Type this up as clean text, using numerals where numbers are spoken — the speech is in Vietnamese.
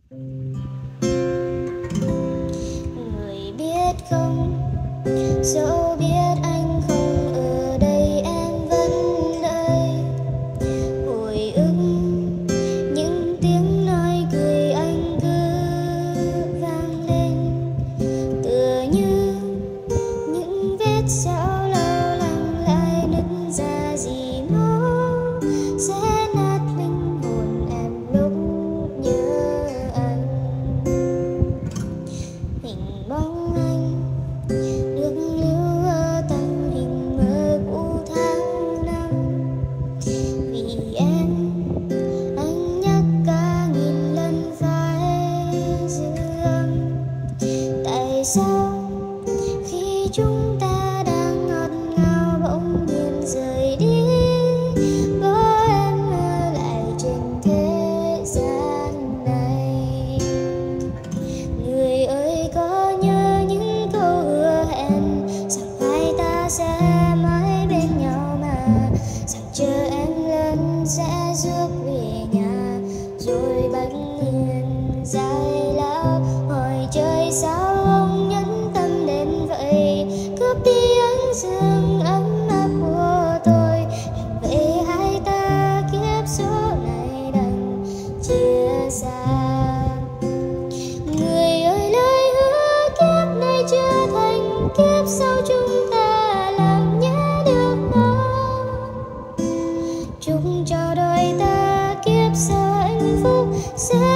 Người biết không, dẫu biết anh không ở đây em vẫn đợi. Hồi ức những tiếng nói cười anh cứ vang lên, tựa như những vết sẹo lâu lắng lại nứt ra dì máu, sẽ nát linh hồn em lúc nhớ anh. Hình bóng anh được lưu ở tâm hình mơ cũ tháng năm. Vì em, anh nhắc cả nghìn lần phải giữ âm. Tại sao khi chúng ta đang ngọt ngào bỗng nhiên rời đi, có em ở lại trên thế gian này. Người ơi có nhớ những câu hứa hẹn rằng hai ta sẽ mãi bên nhau mà, rằng chờ em lớn sẽ rước về nhà rồi bánh hiền dài lao. Hỏi trời sao ông nhẫn tâm đến vậy, cướp đi ánh dương ấm áp của tôi. Hẹn vậy hai ta kiếp số này đành chia xa. Người ơi lời hứa kiếp này chưa thành, kiếp sau chúng ta làm nhé được không? Chúc cho đôi ta kiếp sau hạnh phúc sẽ